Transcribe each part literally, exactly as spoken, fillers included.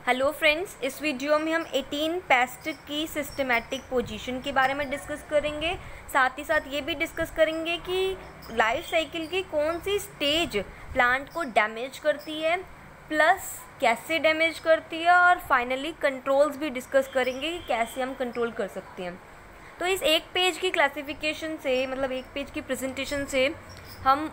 Hello friends, इस video में हम अठारह पेस्ट की सिस्टमेटिक पोजीशन के बारे में डिस्कस करेंगे। साथ ही साथ ये भी डिस्कस करेंगे कि लाइफ साइकिल की कौन सी स्टेज प्लांट को डैमेज करती है, प्लस कैसे डैमेज करती है, और फाइनली कंट्रोल्स भी डिस्कस करेंगे कि कैसे हम कंट्रोल कर सकते हैं। तो इस एक पेज की क्लासिफिकेशन से, मतलब एक पेज की प्रेजेंटेशन से हम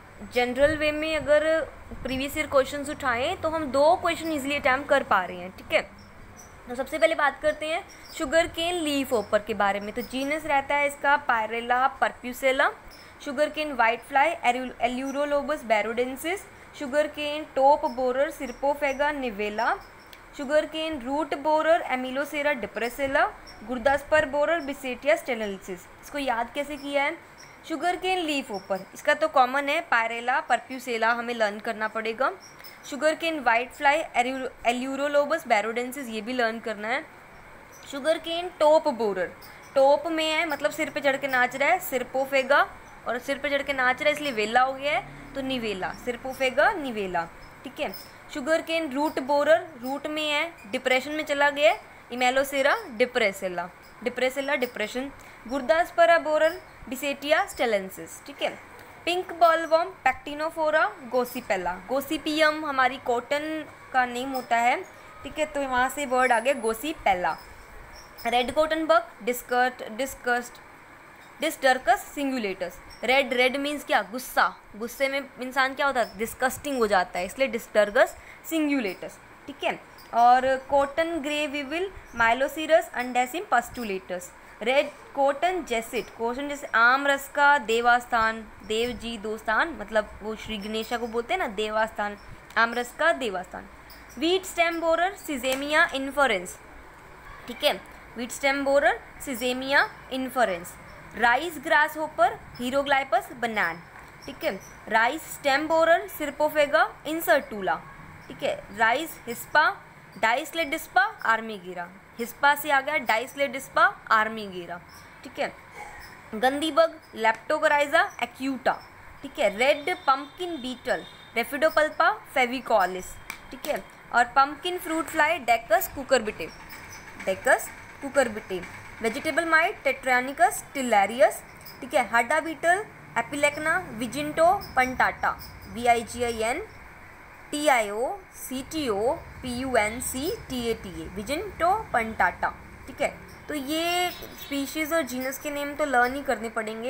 जनरल वे में अगर प्रीवियस ईयर क्वेश्चंस उठाएं तो हम दो क्वेश्चन इजीली अटैम्प्ट कर पा रहे हैं। ठीक है, तो सबसे पहले बात करते हैं शुगर केन लीफ होपर के बारे में। तो जीनस रहता है इसका Pyrilla perpusilla. Sugar cane white fly Aleurolobus barodensis. Sugar cane top borer Scirpophaga nivella. Sugar cane root borer Emmalocera depressella. Gurdaspur borer Bissetia steniellus. इसको याद कैसे किया है? शुगर केन लीफ ऊपर, इसका तो कॉमन है पायरेला परप्यूसेला, हमें लर्न करना पड़ेगा। Sugar cane white fly Aleurolobus barodensis, ये भी लर्न करना है। Sugar cane top borer, top में है मतलब सिर पे चढ़ के नाच रहा है, सिरपोफेगा, और सिर पे चढ़ के नाच रहा है इसलिए वेला हो गया है, तो निवेला, सिरपोफेगा निवेला। ठीक है, sugar cane root borer, root में है, डिप्रेशन में चला गया है, इमेलोसेरा डिप्रेसेला, डिप्रेसेला डिप्रेशन। गुर्दास्परा borer बिसेटिया steniellus. ठीक है, pink bollworm Pectinophora gossypiella. Gossypium हमारी कॉटन का नेम होता है। ठीक है, तो वहाँ से वर्ड आ गया gossypiella. Red cotton bug Dysdercus Dysdercus Dysdercus cingulatus. Red red means क्या? गुस्सा, गुस्से में इंसान क्या होता है? डिस्कस्टिंग हो जाता है, इसलिए डिस्टर्गस सिंगुलेटस। ठीक है, और cotton grey weevil Myllocerus undecimpustulatus. Red cotton jassid, cotton जैसे आम रस का देवास्थान, देव जी दो स्थान, मतलब वो श्री गणेशा को बोलते हैं ना देवास्थान, आम रस का devastans. Wheat stem borer Sesamia inferens. ठीक है, wheat stem borer Sesamia inferens. Rice grass hopper Hieroglyphus banian. ठीक है, rice stem borer Scirpophaga incertulas. ठीक है, rice hispa Dicladispa armigera, hispa से आ गया डाइस्लेडिस्पा आर्मीगेरा। ठीक है, गंदी बग लेप्टोकोराइजा एक्यूटा। ठीक है, red pumpkin beetle Raphidopalpa foveicollis. ठीक है, और pumpkin fruit fly Dacus cucurbitae, Dacus cucurbitae. Vegetable mite Tetranychus telarius. ठीक है, hadda beetle Epilachna vigintioctopunctata, V I G I N T I O C T O P U N C T A T A, vigintioctopunctata. ठीक है, तो ये species और genus के name तो learn ही करने पड़ेंगे।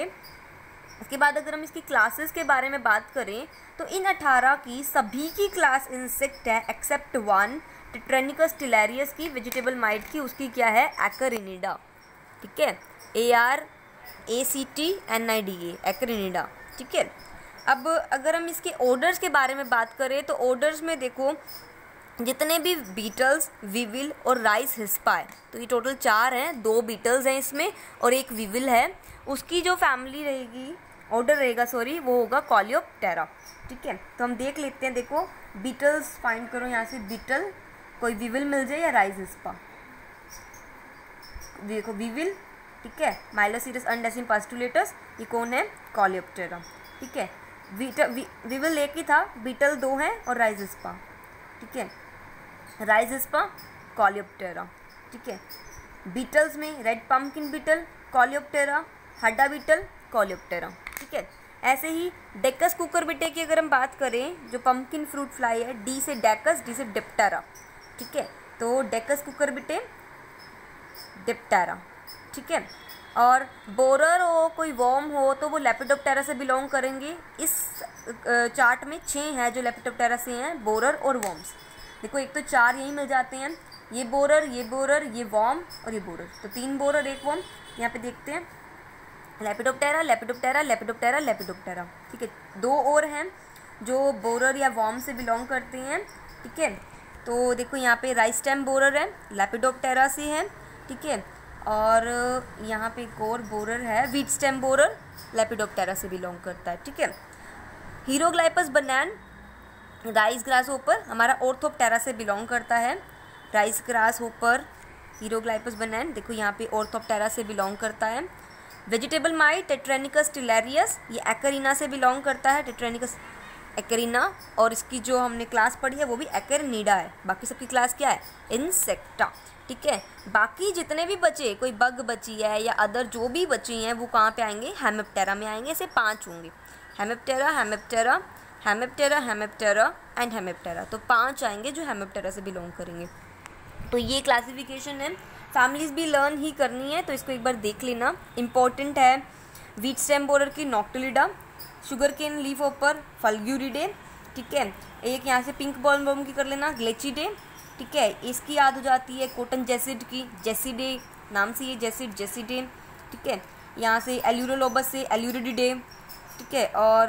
इसके बाद अगर हम इसकी क्लासेस के बारे में बात करें तो इन अठारह की सभी की क्लास इंसेक्ट है एक्सेप्ट वन, टेट्रानिकस टिलेरियस की, वेजिटेबल माइट की, उसकी क्या है? एक्रिनिडा। ठीक है, A R A C T N I D A, Arachnida. ठीक है, अब अगर हम इसके ऑर्डर्स के बारे में बात करें तो ऑर्डर्स में देखो जितने भी बीटल्स, विविल और राइस हिस्पा है, तो ये टोटल चार हैं, दो बीटल्स हैं इसमें और एक विविल है, उसकी जो फैमिली रहेगी, ऑर्डर रहेगा सॉरी, वो होगा कॉलियोप्टेरा। ठीक है, तो हम देख लेते हैं। देखो बीटल्स फाइंड करो यहाँ से, बीटल, कोई विविल मिल जाए या राइस हिस्पा। देखो विविल, ठीक है, माइलोसिरस अंडेसिम पास्टुलेटस, ये कौन है? कॉलियोप्टेरा। ठीक है, विविल एक ही था, बीटल दो हैं और राइस हिस्पा। ठीक है, राइस हिस्पा कॉलियोप्टेरा। ठीक है, बीटल्स में red pumpkin beetle coleoptera, hadda beetle coleoptera. ठीक है, ऐसे ही डेकस कुकरबिटे की अगर हम बात करें, जो पंपकिन फ्रूट फ्लाई है, डी से डेकस, डी से डिप्टेरा। ठीक है, तो डेकस कुकरबिटे डिप्टेरा। ठीक है, और बोरर हो, कोई वॉर्म हो, तो वो लेपिडोप्टेरा से बिलोंग करेंगे। इस चार्ट में छः हैं जो लेपिडोप्टेरा से हैं, बोरर और वॉर्म्स। देखो एक तो चार यही मिल जाते हैं, ये बोरर, ये बोरर, ये वॉर्म और ये बोरर, तो तीन बोरर एक वॉर्म। यहाँ पे देखते हैं लेपिडोप्टेरा, लेपिडोप्टेरा, लेपिडोप्टेरा, लेपिडोप्टेरा। ठीक है, दो और हैं जो बोरर या वॉर्म से बिलोंग करते हैं। ठीक है, तो देखो यहाँ पे राइस स्टेम बोरर है, लेपिडोप्टेरा से है। ठीक है, और यहाँ पे एक और बोरर है, वीट स्टेम बोरर, लेपिडोप्टेरा से बिलोंग करता है। ठीक है, hieroglyphus banian rice grass hopper हमारा ऑर्थोप्टेरा से बिलोंग करता है। राइस ग्रास होपर हीरोग्लाइपस बनान, देखो यहाँ पे ऑर्थोप्टेरा से बिलोंग करता है। वेजिटेबल माइट टेट्रानिकस टिलेरियस, ये एक्रिना से बिलोंग करता है, टेट्रानिकस एक्रिना, और इसकी जो हमने क्लास पढ़ी है वो भी एक्रिनिडा है। बाकी सबकी क्लास क्या है? इंसेक्टा। ठीक है, बाकी जितने भी बचे, कोई बग बची है या अदर जो भी बची हैं वो कहाँ पे आएंगे? हेमिप्टेरा में आएंगे। ऐसे पांच होंगे, hemiptera, hemiptera, hemiptera, hemiptera and hemiptera. तो पांच आएंगे जो हेमिप्टेरा से बिलोंग करेंगे। तो ये क्लासिफिकेशन है। फैमिलीज भी लर्न ही करनी है, तो इसको एक बार देख लेना, इंपॉर्टेंट है। वीट स्टेम बोरर की नॉक्टिलिडा, शुगर केन लीफ ओपर फल्ग्यूरिडे। ठीक है, एक यहाँ से पिंक बॉल बॉम की कर लेना, ग्लेचिडे। ठीक है, इसकी याद हो जाती है कॉटन जेसिड की, जेसिडे नाम से ये जेसिड, जेसिडे। ठीक है, यहाँ से एल्यूरोलोबस से एल्यूरिडिडे। ठीक है, और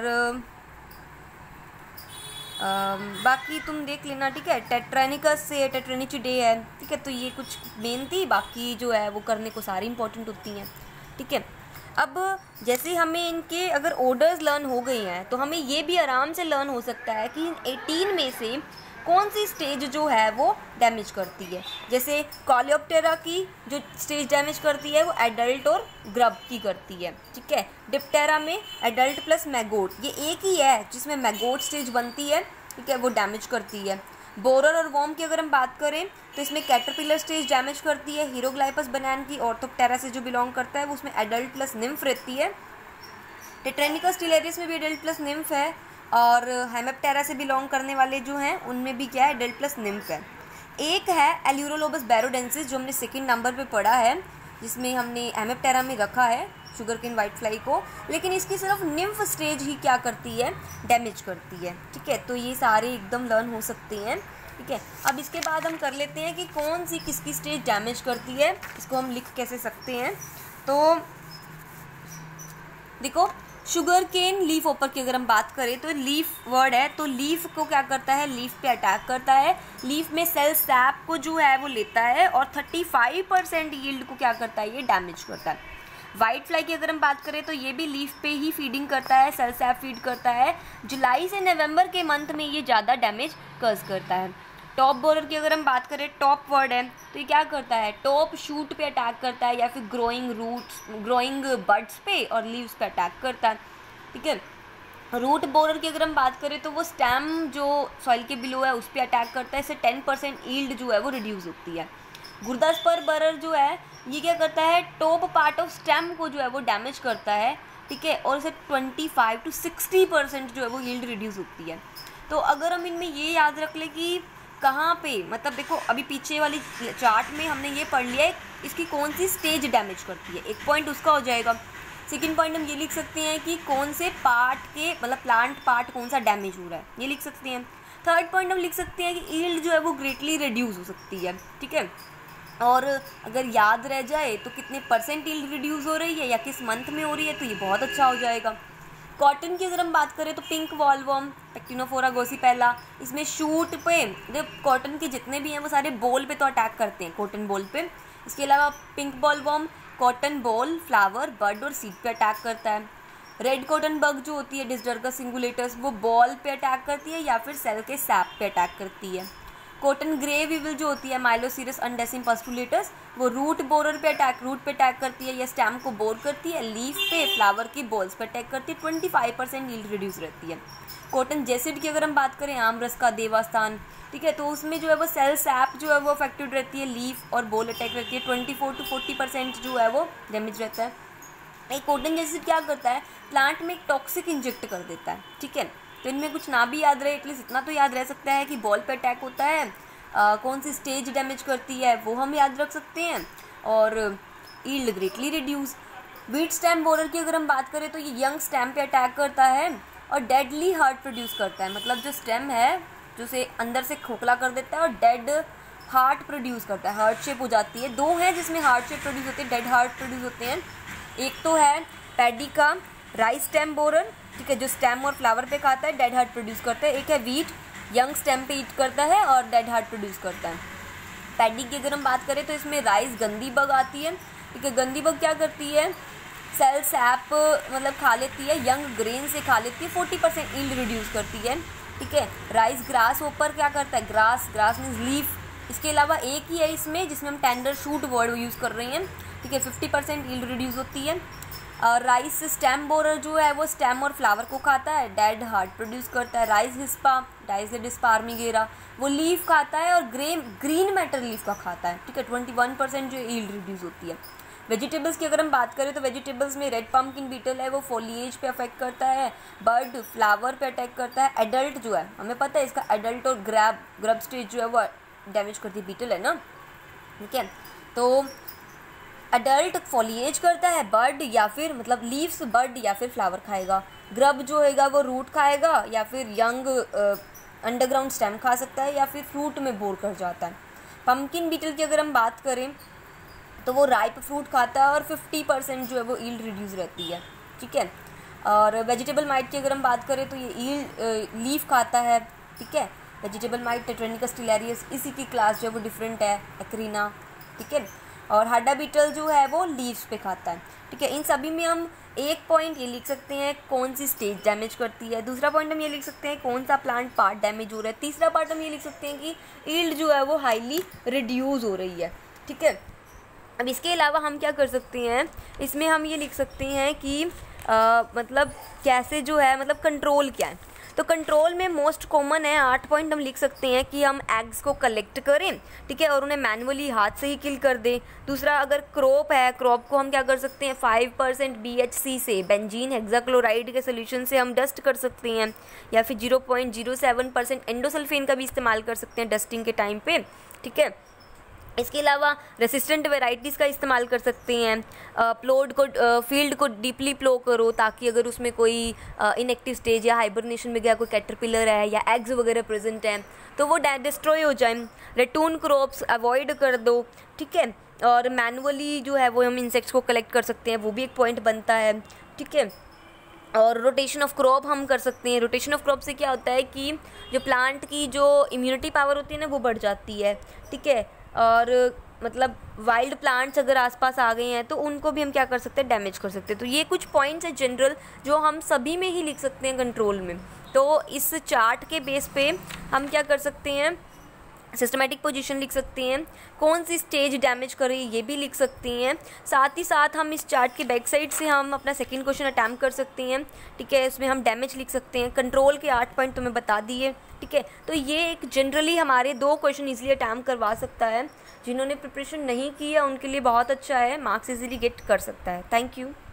आ, बाकी तुम देख लेना। ठीक है, टेट्रानिकस से टेट्रानिचिडे है। ठीक है, तो ये कुछ मेन थी, बाकी जो है वो करने को सारी इंपॉर्टेंट होती हैं। ठीक है, अब जैसे हमें इनके अगर ऑर्डर्स लर्न हो गई हैं तो हमें ये भी आराम से लर्न हो सकता है कि एटीन में से कौन सी स्टेज जो है वो डैमेज करती है। जैसे कॉलियोप्टेरा की जो स्टेज डैमेज करती है वो एडल्ट और ग्रब की करती है। ठीक है, डिप्टेरा में एडल्ट प्लस मैगोट, ये एक ही है जिसमें मैगोट स्टेज बनती है। ठीक है, वो डैमेज करती है। बोरर और वॉर्म की अगर हम बात करें तो इसमें कैटरपिलर स्टेज डैमेज करती है। हीरोग्लाइपस बनान की ऑर्थोप्टेरा से जो बिलोंग करता है वो उसमें एडल्ट प्लस निम्फ रहती है। टेट्रेनिकस टिलेरियस में भी एडल्ट प्लस निम्फ है, और हेमिप्टेरा से बिलोंग करने वाले जो हैं उनमें भी क्या है? एडल्ट प्लस निम्फ है। एक है एल्यूरोलोबस बैरोडेंसिस जो हमने सेकंड नंबर पे पढ़ा है, जिसमें हमने हेमिप्टेरा में रखा है शुगर केन वाइट फ्लाई को, लेकिन इसकी सिर्फ निम्फ स्टेज ही क्या करती है? डैमेज करती है। ठीक है, तो ये सारे एकदम लर्न हो सकते हैं। ठीक है, अब इसके बाद हम कर लेते हैं कि कौन सी किसकी स्टेज डैमेज करती है, इसको हम लिख कैसे सकते हैं। तो देखो, शुगर केन लीफ ओपर की अगर हम बात करें तो लीफ वर्ड है, तो लीफ को क्या करता है? लीफ पे अटैक करता है। लीफ में सेल सैप को जो है वो लेता है और पैंतीस परसेंट यील्ड को क्या करता है? ये डैमेज करता है। वाइट फ्लाई की अगर हम बात करें तो ये भी लीफ पे ही फीडिंग करता है, सेल सैप फीड करता है। जुलाई से नवंबर के मंथ में ये ज़्यादा डैमेज कज करता है। टॉप बोरर की अगर हम बात करें, टॉप वर्ड है, तो ये क्या करता है? टॉप शूट पे अटैक करता है या फिर ग्रोइंग रूट्स, ग्रोइंग बड्स पे और लीव्स पे अटैक करता है। ठीक है, रूट बोरर की अगर हम बात करें तो वो स्टेम जो सॉइल के बिलो है उस पर अटैक करता है। इससे टेन परसेंट ईल्ड जो है वो रिड्यूस होती है। गुर्दा स्पर बरर जो है ये क्या करता है? टॉप पार्ट ऑफ स्टेम को जो है वो डैमेज करता है। ठीक है, और इसे पच्चीस टू साठ परसेंट जो है वो यील्ड रिड्यूस होती है। तो अगर हम इनमें ये याद रख ले कि कहाँ पे, मतलब देखो अभी पीछे वाली चार्ट में हमने ये पढ़ लिया है इसकी कौन सी स्टेज डैमेज करती है, एक पॉइंट उसका हो जाएगा। सेकेंड पॉइंट हम ये लिख सकते हैं कि कौन से पार्ट के, मतलब प्लांट पार्ट कौन सा डैमेज हो रहा है, ये लिख सकते हैं। थर्ड पॉइंट हम लिख सकते हैं कि यील्ड जो है वो ग्रेटली रिड्यूस हो सकती है। ठीक है, और अगर याद रह जाए तो कितने परसेंट यील्ड रिड्यूस हो रही है या किस मंथ में हो रही है, तो ये बहुत अच्छा हो जाएगा। कॉटन की अगर हम बात करें तो पिंक वॉलवर्म, एक्टिनोफोरा गोसिपेला, इसमें शूट पे, जब कॉटन के जितने भी हैं वो सारे बॉल पे तो अटैक करते हैं, कॉटन बॉल पे। इसके अलावा pink bollworm cotton boll, flower, bud और सीड पे अटैक करता है। रेड कॉटन बग जो होती है डिस्डर्गस सिंगुलेटस, वो बॉल पे अटैक करती है या फिर सेल के सैप पे अटैक करती है। कॉटन ग्रे वीविल जो होती है माइलोसिरस अनडेसिम पस्टुलेटस, वो रूट बोरर पे अटैक, रूट पे अटैक करती है या स्टेम को बोर करती है। लीफ पे, फ्लावर की बॉल्स पे अटैक करती है। पच्चीस परसेंट यील्ड रिड्यूस रहती है। कॉटन जेसिड की अगर हम बात करें, आमरस का देवास्थान, ठीक है, तो उसमें जो है वो सेल सैप जो है वो अफेक्टेड रहती है, लीफ और बॉल अटैक रहती है। चौबीस टू चालीस परसेंट जो है वो डैमेज रहता है। एक कॉटन जेसिड क्या करता है? प्लांट में एक टॉक्सिक इंजेक्ट कर देता है। ठीक है, तो इनमें कुछ ना भी याद रहे, एटलीस्ट इतना तो याद रह सकता है कि बॉल पे अटैक होता है, आ, कौन सी स्टेज डैमेज करती है वो हम याद रख सकते हैं, और yield greatly reduce. Wheat stem borer की अगर हम बात करें तो ये यंग स्टेम पे अटैक करता है और डेडली हार्ट प्रोड्यूस करता है, मतलब जो स्टेम है जो से अंदर से खोखला कर देता है और डेड हार्ट प्रोड्यूस करता है, हार्ट शेप हो जाती है। दो हैं जिसमें हार्ट शेप प्रोड्यूस होते हैं, डेड हार्ट प्रोड्यूस होते हैं। एक तो है पैडी का राइस स्टेम बोरर, ठीक है, जो स्टेम और फ्लावर पे खाता है, डेड हार्ट प्रोड्यूस करता है। एक है वीट, यंग स्टेम पे ईट करता है और डेड हार्ट प्रोड्यूस करता है। पैडी की अगर हम बात करें तो इसमें राइस गंदी बग आती है, ठीक है। गंदी बग क्या करती है? सेल सैप मतलब खा लेती है, यंग ग्रेन से खा लेती है, चालीस परसेंट यील्ड रिड्यूस करती है, ठीक है। राइस ग्रास ऊपर क्या करता है? Grass, grass means leaf. इसके अलावा एक ही है इसमें जिसमें हम टेंडर शूट वर्ड यूज़ कर रहे हैं, ठीक है, फिफ्टी परसेंट यील्ड रिड्यूस होती है। राइस स्टेम बोरर जो है वो स्टेम और फ्लावर को खाता है, डेड हार्ट प्रोड्यूस करता है। राइस हिस्पा डाइजेडिस पार्मिगेरा वो लीफ खाता है और ग्रेन ग्रीन मैटर लीफ का खाता है, ठीक है। ट्वेंटी वन परसेंट जो ईल्ड रिड्यूस होती है। वेजिटेबल्स की अगर हम बात करें तो वेजिटेबल्स में रेड पम्पकिन बीटल है वो फोलिएज पे अफेक्ट करता है, बर्ड फ्लावर पे अटैक करता है। एडल्ट जो है हमें पता है इसका एडल्ट और ग्रैब ग्रब स्टेज जो है वो डैमेज करती है, बीटल है ना, ठीक है। तो एडल्ट फोलिएज करता है, बर्ड या फिर मतलब लीव्स बर्ड या फिर फ्लावर खाएगा। ग्रब जो होएगा वो रूट खाएगा या फिर यंग अंडरग्राउंड स्टेम खा सकता है या फिर फ्रूट में बोर कर जाता है। पम्पकिन बीटल की अगर हम बात करें तो वो राइप फ्रूट खाता है और फिफ्टी परसेंट जो है वो ईल्ड रिड्यूस रहती है, ठीक है। और वेजिटेबल माइट की अगर हम बात करें तो ये ईल्ड लीफ खाता है, ठीक है। वेजिटेबल माइट टेट्रेनिकस स्टिलेरियस इसी की क्लास जो है वो डिफरेंट है, एक्रीना, ठीक है। और हाडा बीटल जो है वो लीव्स पे खाता है, ठीक है। इन सभी में हम एक पॉइंट ये लिख सकते हैं कौन सी स्टेज डैमेज करती है, दूसरा पॉइंट हम ये लिख सकते हैं कौन सा प्लांट पार्ट डैमेज हो रहा है, तीसरा पार्ट हम ये लिख सकते हैं कि ईल्ड जो है वो हाईली रिड्यूस हो रही है, ठीक है। अब इसके अलावा हम क्या कर सकते हैं, इसमें हम ये लिख सकते हैं कि आ, मतलब कैसे जो है मतलब कंट्रोल क्या है। तो कंट्रोल में मोस्ट कॉमन है आठ पॉइंट हम लिख सकते हैं कि हम एग्स को कलेक्ट करें, ठीक है, और उन्हें मैनुअली हाथ से ही किल कर दें। दूसरा अगर क्रॉप है, क्रॉप को हम क्या कर सकते हैं five percent B H C से बेंजीन हेक्साक्लोराइड के सोल्यूशन से हम डस्ट कर सकते हैं, या फिर zero point zero seven percent endosulfan का भी इस्तेमाल कर सकते हैं डस्टिंग के टाइम पे, ठीक है। इसके अलावा रेसिस्टेंट वेराइटीज़ का इस्तेमाल कर सकते हैं। प्लोड को फील्ड को डीपली प्लो करो ताकि अगर उसमें कोई इनएक्टिव स्टेज या हाइबरनेशन में गया कोई कैटरपिलर है या एग्स वगैरह प्रेजेंट हैं तो वो डिस्ट्रॉय हो जाए। रेटून क्रॉप्स अवॉइड कर दो, ठीक है। और मैनुअली जो है वो हम इंसेक्ट्स को कलेक्ट कर सकते हैं, वो भी एक पॉइंट बनता है, ठीक है। और रोटेशन ऑफ क्रॉप हम कर सकते हैं। रोटेशन ऑफ क्रॉप से क्या होता है कि जो प्लांट की जो इम्यूनिटी पावर होती है ना वो बढ़ जाती है, ठीक है। और मतलब वाइल्ड प्लांट्स अगर आसपास आ गए हैं तो उनको भी हम क्या कर सकते हैं डैमेज कर सकते हैं। तो ये कुछ पॉइंट्स हैं जनरल जो हम सभी में ही लिख सकते हैं कंट्रोल में। तो इस चार्ट के बेस पे हम क्या कर सकते हैं सिस्टमेटिक पोजीशन लिख सकते हैं, कौन सी स्टेज डैमेज कर रही है ये भी लिख सकते हैं। साथ ही साथ हम इस चार्ट के बैक साइड से हम अपना सेकंड क्वेश्चन अटैम्प्ट कर सकते हैं, ठीक है। इसमें हम डैमेज लिख सकते हैं, कंट्रोल के आठ पॉइंट तुम्हें बता दिए, ठीक है। तो ये एक जनरली हमारे दो क्वेश्चन इजीली अटैम्प्ट करवा सकता है। जिन्होंने प्रिपरेशन नहीं की है उनके लिए बहुत अच्छा है, मार्क्स इजीली गेट कर सकता है। Thank you.